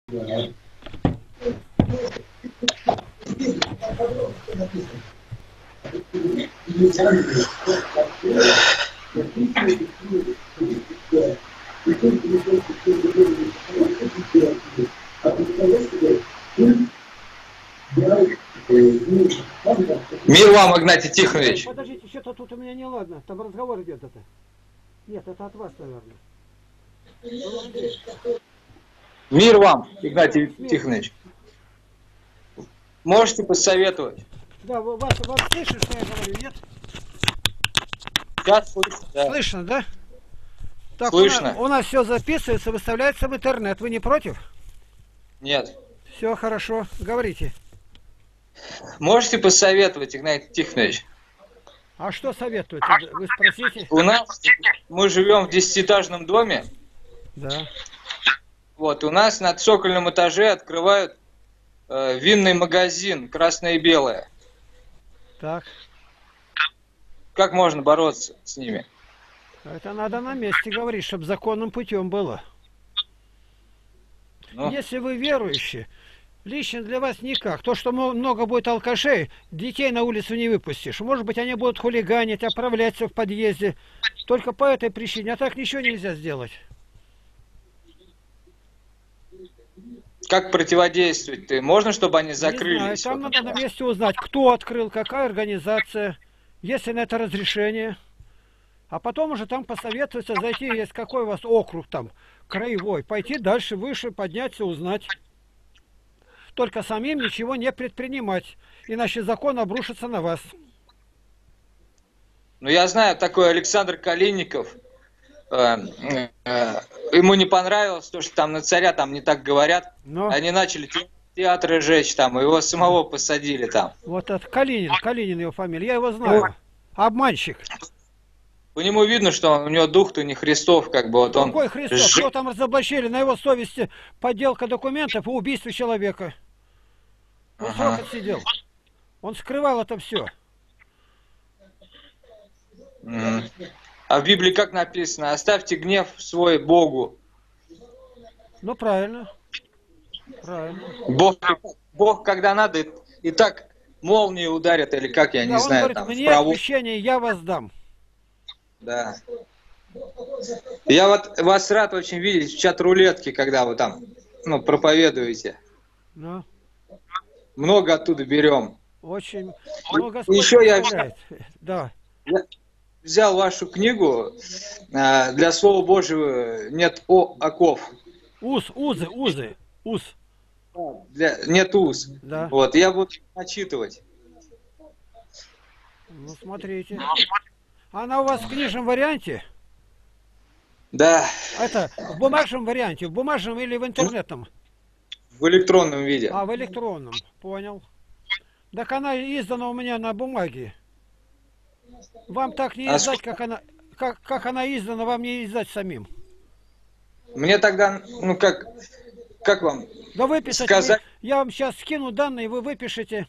Мир вам, Игнатий Тихонович. Подождите, что-то тут у меня не ладно. Там разговор идет это. Нет, это от вас, наверное. Мир вам, Игнатий Тихонович. Можете посоветовать? Да, вас слышно, что я говорю, нет? Сейчас слышно, да. Слышно, да? Так, Слышно. У нас все записывается, выставляется в интернет. Вы не против? Нет. Все хорошо, говорите. Можете посоветовать, Игнатий Тихонович? А что советуете? Вы спросите? У нас, мы живем в 10-этажном доме. Да. Вот, у нас на цокольном этаже открывают винный магазин «Красное и белое». Так. Как можно бороться с ними? Это надо на месте говорить, чтобы законным путем было. Ну, Если вы верующие, лично для вас никак. То, что много будет алкашей, детей на улицу не выпустишь. Может быть, они будут хулиганить, отправляться в подъезде. Только по этой причине. А так ничего нельзя сделать. как противодействовать-то? Можно, чтобы они закрылись? Там надо на месте узнать, кто открыл, какая организация, есть ли на это разрешение. А потом уже там посоветоваться, зайти, есть какой у вас округ там, краевой, пойти дальше, выше, подняться, узнать. Только самим ничего не предпринимать, иначе закон обрушится на вас. Ну, я знаю, такой Александр Калинников, ему не понравилось то, что там на царя там не так говорят. Но... Они начали театры жечь там, его самого посадили там. Вот это Калинин его фамилия, я его знаю. Обманщик. По нему видно, что у него дух-то не Христов, как бы вот он. Какой Христов? Его там разоблачили, на его совести подделка документов и убийство человека. Он срок отсидел. Он скрывал это все. А в Библии как написано? Оставьте гнев свой Богу. Ну правильно. Правильно. Бог когда надо, и так молнии ударят, или как, я не знаю. Он говорит, там, мне отпущение я вас дам. Да. Я вот вас рад очень видеть в чат-рулетке, когда вы там проповедуете. Ну. Много оттуда берем. Очень много. Еще я взял вашу книгу «Для Слова Божьего нет оков». Узы. Нет уз. Да. Вот, я буду начитывать. Ну, смотрите. Она у вас в книжном варианте? Да. Это в бумажном варианте, в бумажном или в интернетном? В электронном виде. А, в электронном, понял. Так она издана у меня на бумаге. Вам так не издать, как она издана, вам не издать самим. Мне тогда, как вам да выписать, сказать? Я вам сейчас скину данные, вы выпишите.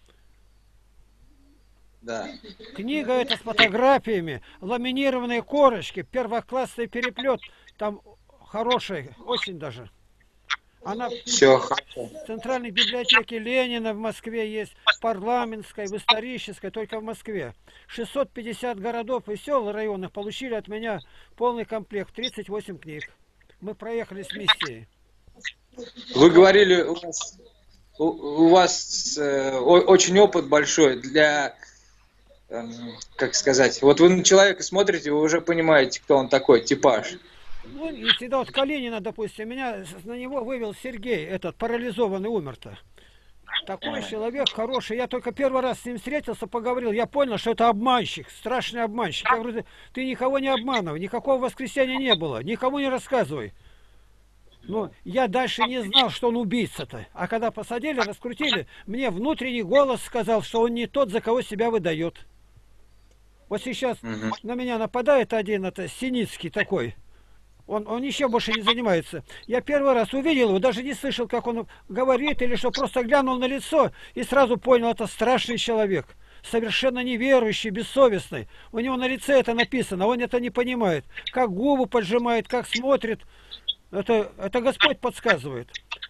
Да. Книга эта с фотографиями, ламинированные корочки, первоклассный переплет, там хороший, очень даже. Она все в Центральной библиотеке Ленина в Москве есть, в Парламентской, в Исторической, только в Москве. 650 городов и сел районных получили от меня полный комплект, 38 книг. Мы проехали с миссией. Вы говорили, у вас очень опыт большой для, как сказать, вот вы на человека смотрите, вы уже понимаете, кто он такой, типаж. Ну, и всегда вот Калинина, допустим, меня на него вывел Сергей, этот парализованный, умер-то. Такой человек хороший. Я только первый раз с ним встретился, поговорил. Я понял, что это обманщик, страшный обманщик. Я говорю, ты никого не обманывай, никакого воскресенья не было, никому не рассказывай. Но я дальше не знал, что он убийца-то. А когда посадили, раскрутили, мне внутренний голос сказал, что он не тот, за кого себя выдает. Вот сейчас на меня нападает один, это Синицкий такой. Он еще больше не занимается. Я первый раз увидел его, даже не слышал, как он говорит, или что, просто глянул на лицо и сразу понял, это страшный человек. Совершенно неверующий, бессовестный. У него на лице это написано, он это не понимает. Как губу поджимает, как смотрит. Это Господь подсказывает.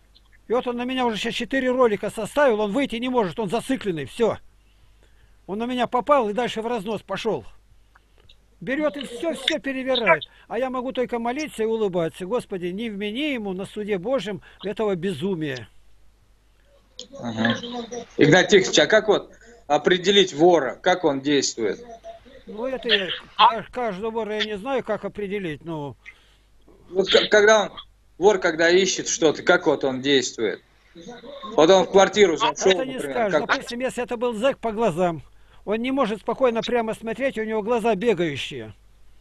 И вот он на меня уже сейчас 4 ролика составил, он выйти не может, он зацикленный, все. Он на меня попал и дальше в разнос пошел. Берет и все перевирает. А я могу только молиться и улыбаться. Господи, не вмени ему на суде Божьем этого безумия. Ага. Игнат Тихонович, а как вот определить вора? Как он действует? Ну, это я, каждого вора я не знаю, как определить, но... Вот когда вор, когда ищет что-то, как вот он действует? Вот он в квартиру зашел, Это не например. скажешь. Как... Допустим, если это был зэк, по глазам. Он не может спокойно прямо смотреть, у него глаза бегающие.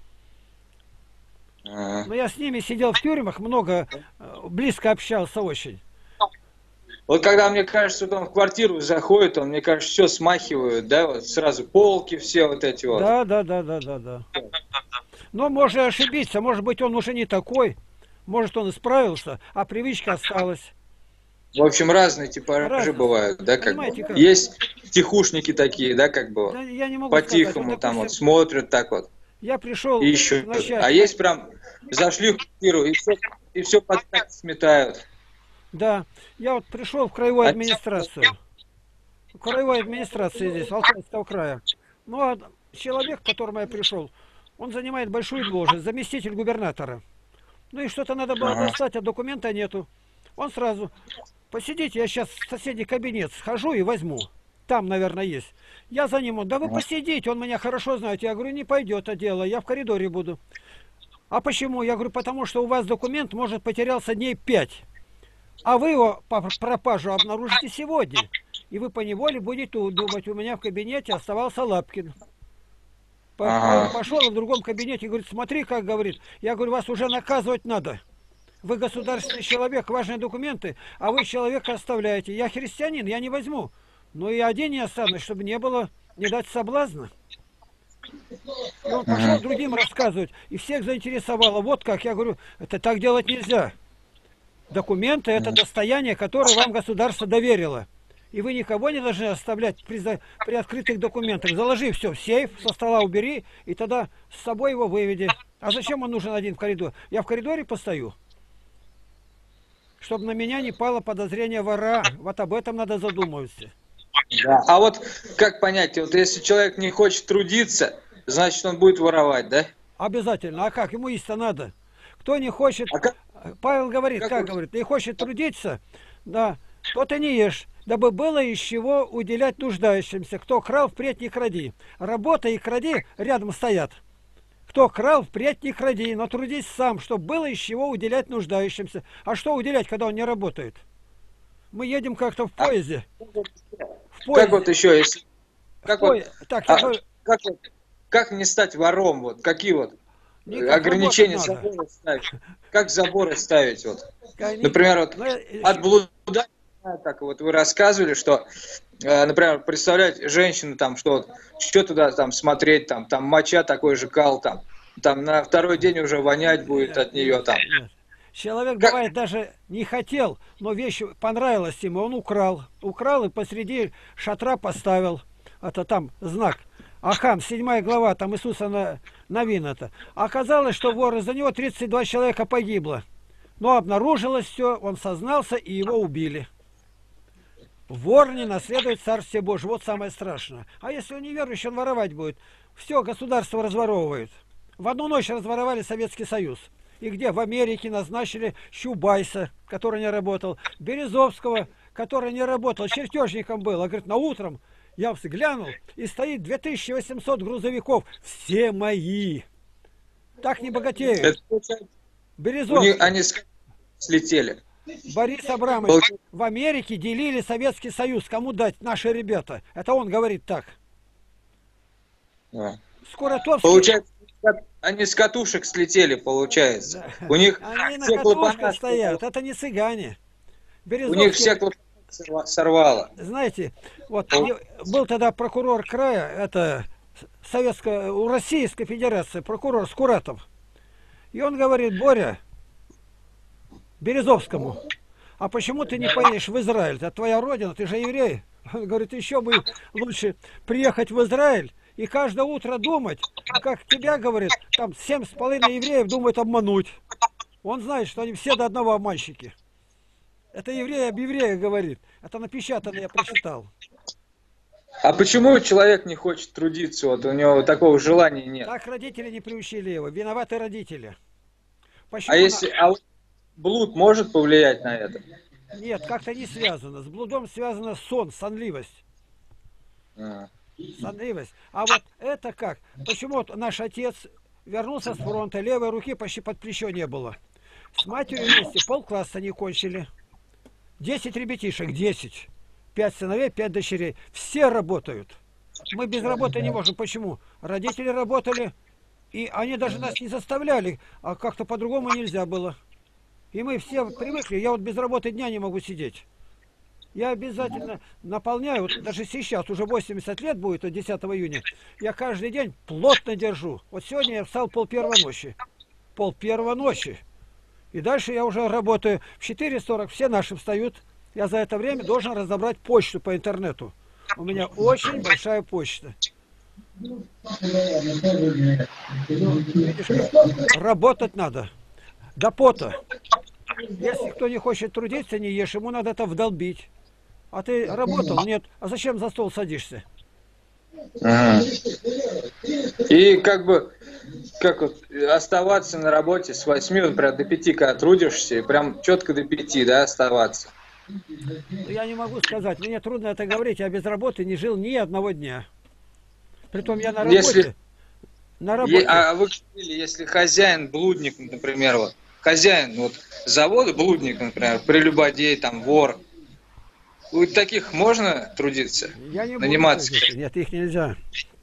Ага. Но я с ними сидел в тюрьмах, много, близко общался очень. Вот когда, мне кажется, вот он в квартиру заходит, он, мне кажется, все смахивает, да, вот сразу полки все вот эти вот. Да. Но можно ошибиться, может быть, он уже не такой, может, он исправился, а привычка осталась. В общем, разные типажи Разные. бывают, да, как бы. Понимаете, как? Есть тихушники такие, да, как бы, Да, я не могу по-тихому сказать. Вот, там вот допустим, смотрят так вот, я пришел ищут. вначале. А есть прям, зашли в квартиру и все подряд сметают. Да, я вот пришел в краевую А- администрацию. В краевой администрации здесь, Алтайского края. Ну, а человек, к которому я пришел, он занимает большую должность, заместитель губернатора. Ну и что-то надо было Ага. достать, а документа нету. Он сразу, посидите, я сейчас в соседний кабинет схожу и возьму. Там, наверное, есть. Я за ним, да вы посидите, он меня хорошо знает. Я говорю, не пойдет это дело, я в коридоре буду. А почему? Я говорю, потому что у вас документ, может, потерялся дней 5. А вы его по пропажу обнаружите сегодня. И вы поневоле будете думать, у меня в кабинете оставался Лапкин. Ага. Пошел в другом кабинете и говорит, смотри, как говорит. Я говорю, вас уже наказывать надо. Вы государственный человек, важные документы, а вы человека оставляете. Я христианин, я не возьму. Но и один не останусь, чтобы не было, не дать соблазна. И он пошел другим рассказывать, и всех заинтересовало. Вот как, я говорю, это так делать нельзя. Документы – это достояние, которое вам государство доверило. И вы никого не должны оставлять при открытых документах. Заложи все в сейф, со стола убери, и тогда с собой его выведи. А зачем он нужен один в коридоре? Я в коридоре постою, чтобы на меня не пало подозрение вора. Вот об этом надо задумываться. Да. А вот как понять, вот если человек не хочет трудиться, значит он будет воровать, да? Обязательно. А как? Ему есть-то надо. Кто не хочет... А как, Павел говорит, как вот- говорит, не хочет трудиться, да, тот и не ешь, дабы было из чего уделять нуждающимся. Кто крал, впредь не кради. Работа и кради рядом стоят. Кто крал, впредь не кради, но трудись сам, чтобы было из чего уделять нуждающимся. А что уделять, когда он не работает? Мы едем как-то в поезде. В поезде. как вот еще, если... Как вот, Так, я а, говорю, как не стать вором, вот, какие вот никак ограничения, работать надо. заборы ставить? Как заборы ставить, вот? Конечно. Например, вот Но, от блуда, так вот вы рассказывали, что, например, представлять женщину там, что туда там смотреть, там моча такой же кал, там на второй день уже вонять будет от нее там. Нет. Человек, Как- бывает, даже не хотел, но вещь понравилась ему, он украл. Украл и посреди шатра поставил. Это там знак. Ахам, 7 глава, там Иисуса Навин это. Оказалось, что вор, из-за него 32 человека погибло. Но обнаружилось все, он сознался, и его убили. Вор не наследует Царствие Божие. Вот самое страшное. А если он неверующий, он воровать будет. Все, государство разворовывает. В одну ночь разворовали Советский Союз. И где? В Америке назначили Чубайса, который не работал. Березовского, который не работал. Чертежником был. А говорит, на утром я взглянул, и стоит 2800 грузовиков. Все мои. Так не богатеют. Это, получается, Березовский. они слетели. Борис Абрамович, в Америке делили Советский Союз. Кому дать наши ребята? Это он говорит так. Да. Скуратовский... Получается, они с катушек слетели, получается. Да. У них Они на все катушках клапана стоят. Это не цыгане. У Березовский... них все клапана сорвало. Знаете, вот был тогда прокурор края, это у Российской Федерации, прокурор Скуратов. И он говорит, Боря, Березовскому, а почему ты не поедешь в Израиль? Это твоя родина, ты же еврей. Он говорит, еще бы лучше приехать в Израиль и каждое утро думать, как тебя, говорит, там 7,5 евреев думают обмануть. Он знает, что они все до одного обманщики. Это еврей об евреях говорит. Это напечатано, я прочитал. А почему человек не хочет трудиться? Вот у него такого желания нет. Так родители не приучили его. Виноваты родители. А Почему? если блуд может повлиять на это? Нет, как-то не связано. С блудом связано сон, сонливость. А. Сонливость. А вот это как? Почему вот наш отец вернулся с фронта, левой руки почти под плечо не было. С матерью вместе полкласса не кончили. 10 ребятишек, 10. 5 сыновей, 5 дочерей. Все работают. Мы без работы не можем. Почему? Родители работали, и они даже нас не заставляли, а как-то по-другому нельзя было. И мы все привыкли. Я вот без работы дня не могу сидеть. Я обязательно наполняю, вот даже сейчас, уже 80 лет будет, 10 июня, я каждый день плотно держу. Вот сегодня я встал пол-первой ночи. Пол-первой ночи. И дальше я уже работаю. В 4:40 все наши встают. Я за это время должен разобрать почту по интернету. У меня очень большая почта. Видишь как? Работать надо. До пота. Если кто не хочет трудиться, не ешь, ему надо это вдолбить. А ты работал? Нет. А зачем за стол садишься? Ага. И как бы, как вот оставаться на работе с 8, например, до 5, когда трудишься, и прям четко до 5, да, оставаться. Я не могу сказать. Мне трудно это говорить. Я без работы не жил ни одного дня. Притом я на работе. Если, на работе. а вы говорили, если хозяин блудник, например, вот, хозяин вот завода блудник, например, прелюбодей, там, вор, у таких можно трудиться? Я не наниматься? буду трудиться. Нет, их нельзя.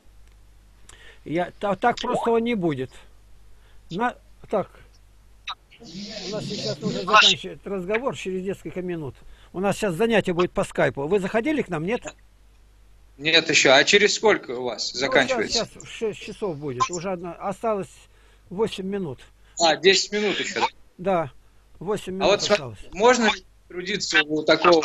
Так просто он не будет. Так. У нас сейчас нужно заканчивать разговор через несколько минут. У нас сейчас занятие будет по скайпу. Вы заходили к нам, нет? Нет еще. А через сколько у вас заканчивается? Сейчас 6 часов будет. Уже осталось 8 минут. 10 минут еще, да? Да, 8 минут А вот осталось. можно ли трудиться у такого,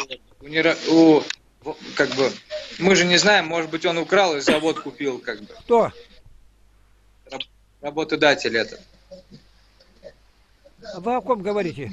как бы, мы же не знаем, может быть, он украл и завод купил, как бы. Кто? Работодатель этот. Вы о ком говорите?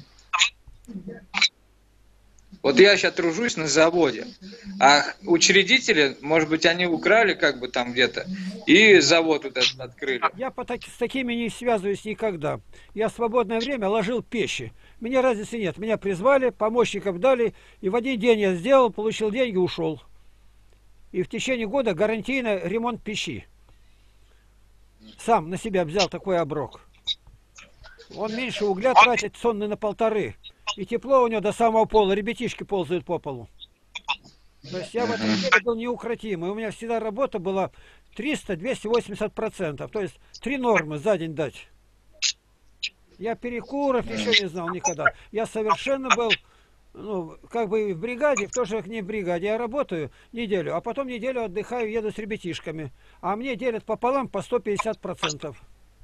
Вот я сейчас тружусь на заводе, а учредители, может быть, они украли как бы там где-то и завод вот этот открыли. Я с такими не связываюсь никогда. Я в свободное время ложил печи. Мне разницы нет. Меня призвали, помощников дали, и в один день я сделал, получил деньги, ушел. И в течение года гарантийно ремонт печи. Сам на себя взял такой оброк. Он меньше угля тратит сонный на 1,5. И тепло у него до самого пола. Ребятишки ползают по полу. То есть я в этом деле был неукротимый. У меня всегда работа была 300-280%. То есть 3 нормы за день дать. Я перекуров еще не знал никогда. Я совершенно был, ну, как бы в бригаде, в то же не в бригаде. Я работаю неделю, а потом неделю отдыхаю, еду с ребятишками. А мне делят пополам по 150%.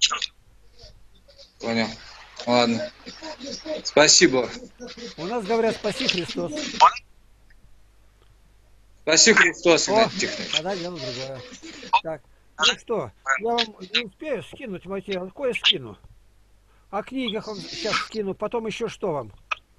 Понял. Ладно. Спасибо. У нас говорят, спаси Христос. Спаси Христос, О, Игнатий Тихонович. тогда дело другое. Так, ну что, я вам не успею скинуть материал. Какое скину? О книгах вам сейчас скину, потом еще что вам?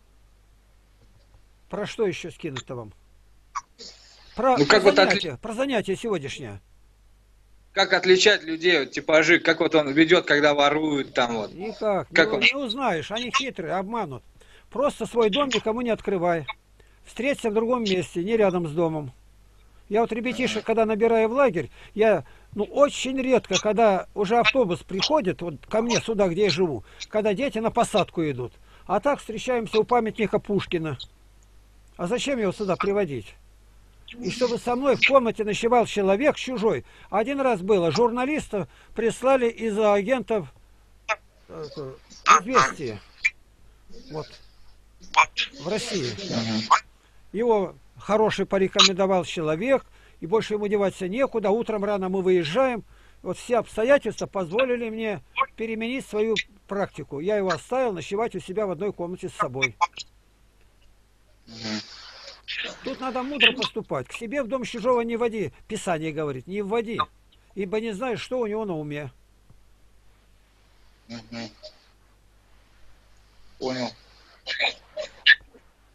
Про что еще скинуть-то вам? Про, Ну, как про, вот занятие, про занятие сегодняшнее. Как отличать людей, вот, типажи, как вот он ведет, когда воруют там вот. Никак, Как он? не узнаешь, они хитрые, обманут. Просто свой дом никому не открывай. Встреться в другом месте, не рядом с домом. Я вот ребятишек, когда набираю в лагерь, я, очень редко, когда уже автобус приходит, вот ко мне сюда, где я живу, когда дети на посадку идут. А так встречаемся у памятника Пушкина. А зачем его сюда приводить? И чтобы со мной в комнате ночевал человек чужой. Один раз было, журналиста прислали из-за агентов «Известия». Вот. В России. Его хороший порекомендовал человек, и больше ему деваться некуда. Утром рано мы выезжаем. Вот все обстоятельства позволили мне переменить свою практику. Я его оставил ночевать у себя в одной комнате с собой. Тут надо мудро поступать. К себе в дом чужого не води. Писание говорит, не вводи. Ибо не знаешь, что у него на уме. Понял.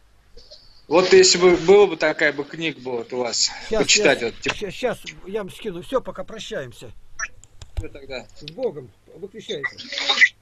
Вот если бы была бы такая бы книга была вот у вас, Сейчас, почитать вот, типа, сейчас я вам скину. Все, пока прощаемся. что тогда? С Богом. Выключайте.